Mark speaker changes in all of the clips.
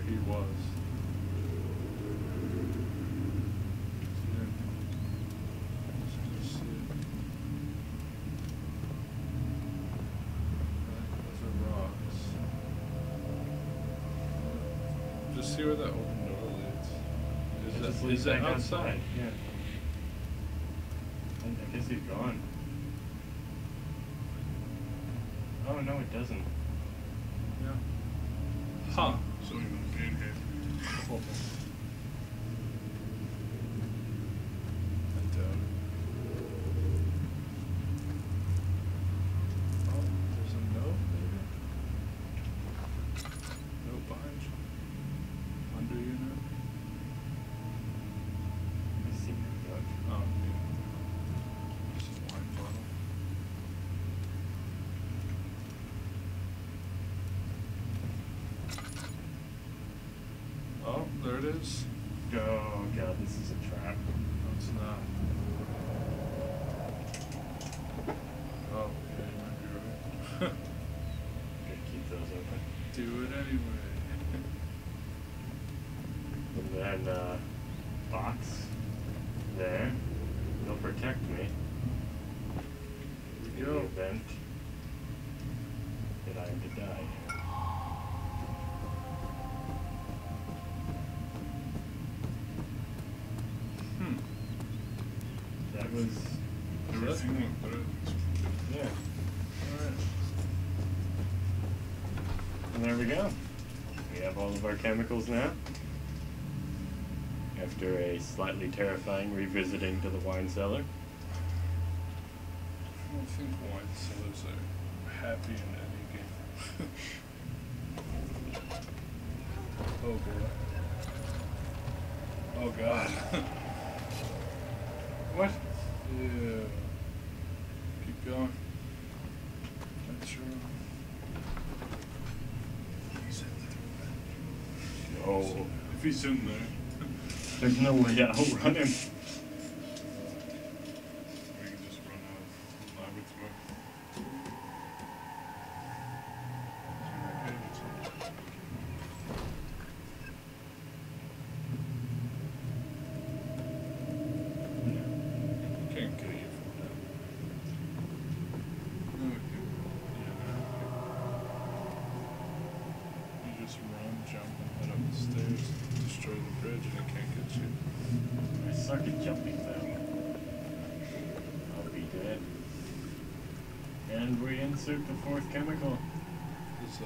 Speaker 1: He was. Just see where that open door leads. Is it outside?
Speaker 2: Yeah. I guess he's gone. Oh no, it doesn't.
Speaker 1: Yeah. Huh.
Speaker 3: So he must be in here.
Speaker 1: I doubt it. Oh, there's a note, maybe? Note behind you. Under you now?
Speaker 2: I see the note.
Speaker 1: Oh, yeah. This is a wine bottle. Oh, there it is.
Speaker 2: Oh god, this is a trap.
Speaker 1: No, it's not. Oh, yeah, you might be right.
Speaker 2: Gotta keep those open.
Speaker 1: Do it anyway.
Speaker 2: And then, box there. They'll protect me.
Speaker 1: Here we
Speaker 2: In
Speaker 1: go.
Speaker 2: the event that I am to die. That was
Speaker 3: Everything looked better than expected.
Speaker 2: yeah.
Speaker 1: Alright.
Speaker 2: And there we go. We have all of our chemicals now. After a slightly terrifying revisiting to the wine cellar.
Speaker 1: I don't think wine cellars are happy in any game. Oh boy. Oh god.
Speaker 2: What?
Speaker 1: Yeah. Keep going. That's your
Speaker 3: He's in there.
Speaker 2: No.
Speaker 3: If he's in there,
Speaker 2: There's no way to outrun him.
Speaker 3: we can just run out of laboratory.
Speaker 1: can't get you from that.
Speaker 3: No, we can.
Speaker 1: Yeah, you just run, jump, and head up the stairs, destroy the bridge, and it can't get you.
Speaker 2: I suck at jumping though. I'll be dead. And we insert the fourth chemical.
Speaker 1: This,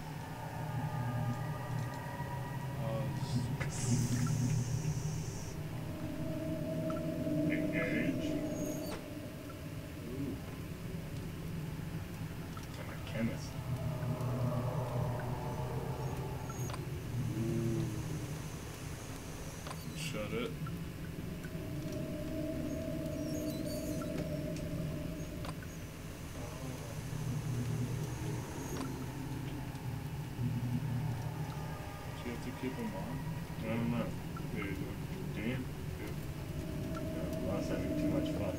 Speaker 2: Engage.
Speaker 1: ooh.
Speaker 2: I'm a chemist.
Speaker 1: Shut it. Do you have to keep them on?
Speaker 2: I don't know.
Speaker 3: Yeah, you do.
Speaker 2: Do you?
Speaker 3: Yeah.
Speaker 2: No, I was having too much fun.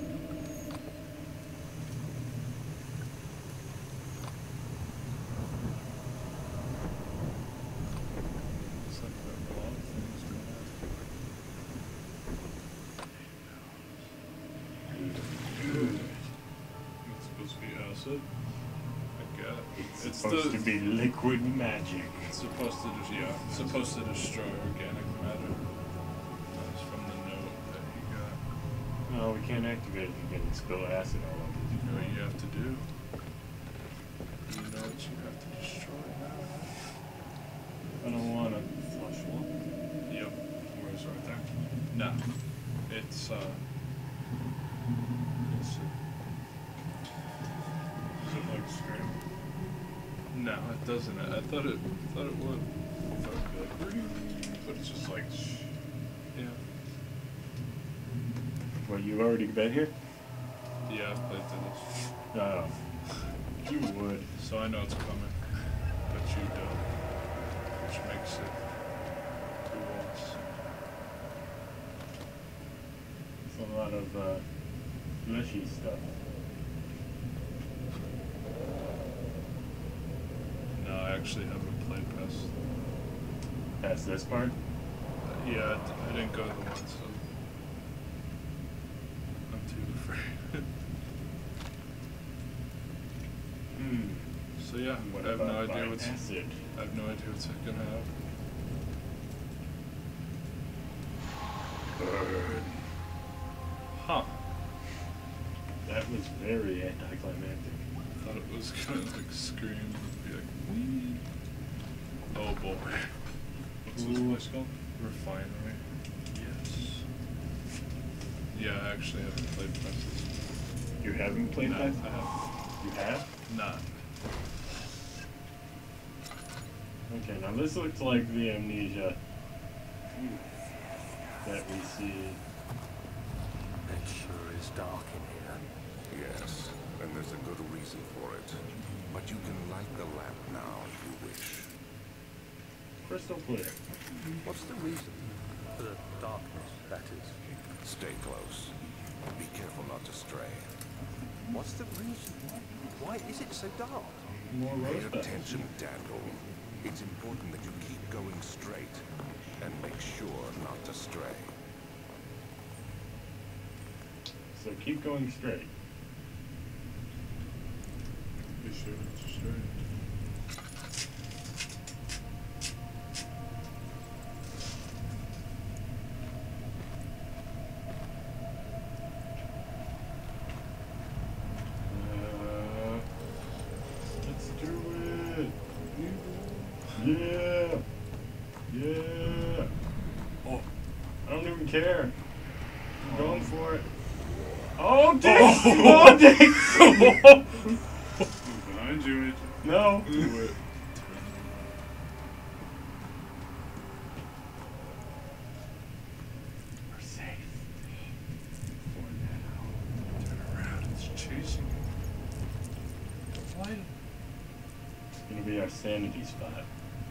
Speaker 1: It's like a lot of things going on.
Speaker 3: It's supposed to be acid.
Speaker 1: I get it.
Speaker 2: It's supposed to be liquid magic.
Speaker 1: It's supposed to it's supposed to destroy organic matter. That's from the note that you got.
Speaker 2: No, we can't activate it if you can spill acid all over
Speaker 1: You
Speaker 2: it.
Speaker 1: know what you have to do? You know what you have to destroy now?
Speaker 2: I don't want to flush one.
Speaker 1: Yep. Where's right there? No. It's
Speaker 3: Does it like scream?
Speaker 1: no, it doesn't. I thought it would.
Speaker 3: I thought it'd be like, but it's just like,
Speaker 1: Yeah.
Speaker 2: Well, you've already been here?
Speaker 1: Yeah, I've played through this.
Speaker 2: Oh. You would.
Speaker 1: So I know it's coming. But you don't. Which makes it cool.
Speaker 2: It's a lot of fleshy stuff.
Speaker 1: No, I actually haven't played past
Speaker 2: Past this part?
Speaker 1: Yeah, I didn't go to the one, so I'm too afraid. So yeah,
Speaker 2: What
Speaker 1: I have
Speaker 2: about
Speaker 1: no idea
Speaker 2: by
Speaker 1: what's.
Speaker 2: acid?
Speaker 1: I have no idea what's gonna happen.
Speaker 2: Burn.
Speaker 1: Huh?
Speaker 2: That was very anticlimactic.
Speaker 1: I thought it was gonna like scream and be like, wee. Oh boy. What's this place called? Refinery. Yes. Yeah, I actually haven't played Princess.
Speaker 2: You haven't played
Speaker 1: No,
Speaker 2: that?
Speaker 1: I haven't.
Speaker 2: You have?
Speaker 1: Nah.
Speaker 2: Okay, now this looks like the Amnesia that we see.
Speaker 4: It sure is dark in here.
Speaker 5: Yes, and there's a good reason for it. But you can light the lamp now if you wish.
Speaker 2: Crystal clear.
Speaker 4: What's the reason? For the darkness, that is.
Speaker 5: Stay close. Be careful not to stray.
Speaker 4: What's the reason? Why is it so dark?
Speaker 2: More
Speaker 5: Pay
Speaker 2: rose petals.
Speaker 5: attention, Daniel. It's important that you keep going straight and make sure not to stray.
Speaker 2: So keep going straight.
Speaker 1: Be sure not to stray.
Speaker 2: Let's do it. Yeah. Yeah.
Speaker 1: Oh.
Speaker 2: I don't even care. I'm going for it. Oh, Dix! Oh, Dix!
Speaker 3: Behind you, Agent.
Speaker 2: No.
Speaker 1: Do it.
Speaker 2: We're safe. For now.
Speaker 1: Turn around. It's chasing you. Light him.
Speaker 2: It's gonna be our sanity spot.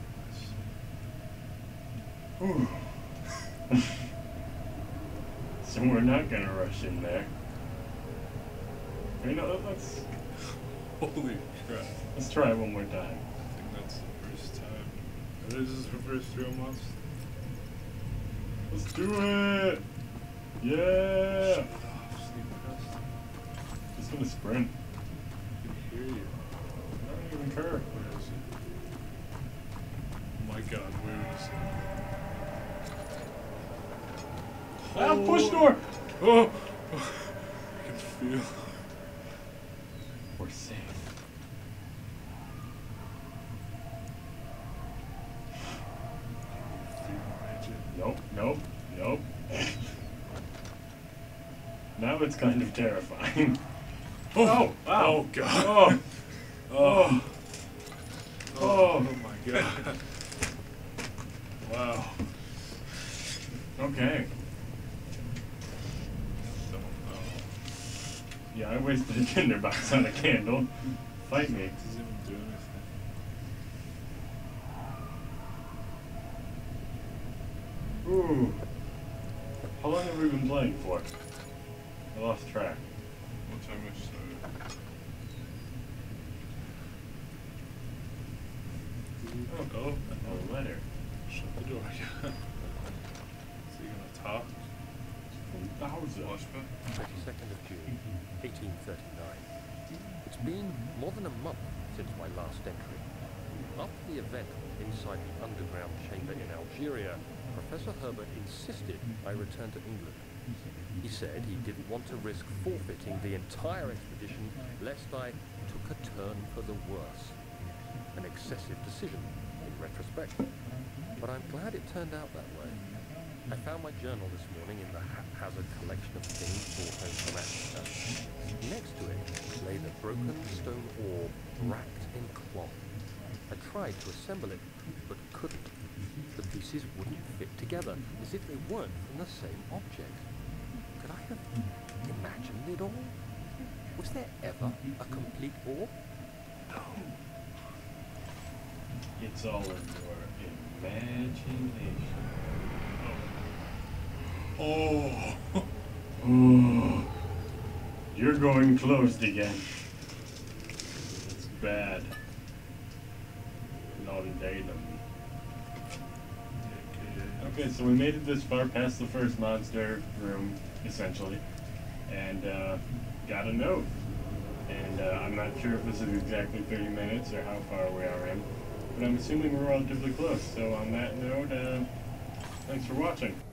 Speaker 2: Whew. So we're not gonna rush in there. You know,
Speaker 1: Holy crap.
Speaker 2: let's try it one more time.
Speaker 1: I think that's the first time. This is the first real monster.
Speaker 2: Let's do it! Yeah!
Speaker 1: Shut off, Sleep Crest.
Speaker 2: Just gonna sprint.
Speaker 1: I can hear you.
Speaker 2: I don't even care.
Speaker 1: Where is it? Oh my god, where is it?
Speaker 2: Ah, push door!
Speaker 1: Oh! I can feel.
Speaker 2: We're safe. Nope, nope, nope. Now it's kind of terrifying. Oh! Wow!
Speaker 1: Oh god!
Speaker 2: Oh! Oh!
Speaker 1: Oh my god. Wow.
Speaker 2: Okay.
Speaker 1: Don't know.
Speaker 2: Yeah, I wasted a tinderbox on a candle. Fight me.
Speaker 1: It doesn't even do anything.
Speaker 2: Ooh. How long have we been playing for? I lost track.
Speaker 1: What time we started? Oh,
Speaker 2: A letter.
Speaker 1: shut the door again. Is he gonna talk?
Speaker 2: From Bowser.
Speaker 1: Flashback?
Speaker 4: 22nd of June, 1839. It's been more than a month since my last entry. After the event inside the underground chamber in Algeria, Professor Herbert insisted I return to England. He said he didn't want to risk forfeiting the entire expedition lest I took a turn for the worse. An excessive decision, in retrospect. But I'm glad it turned out that way. I found my journal this morning in the haphazard collection of things brought home from Africa. Next to it lay the broken stone orb wrapped in cloth. I tried to assemble it, but couldn't. The pieces wouldn't fit together, as if they weren't from the same object. Could I have imagined it all? Was there ever a complete orb? No.
Speaker 2: It's all in your imagination.
Speaker 1: Oh!
Speaker 2: Ooh. You're going closed again. It's bad. Non-datum. Okay, so we made it this far past the first monster room, essentially, and got a note. And I'm not sure if this is exactly 30 minutes or how far we are in, but I'm assuming we're relatively close. So on that note, thanks for watching.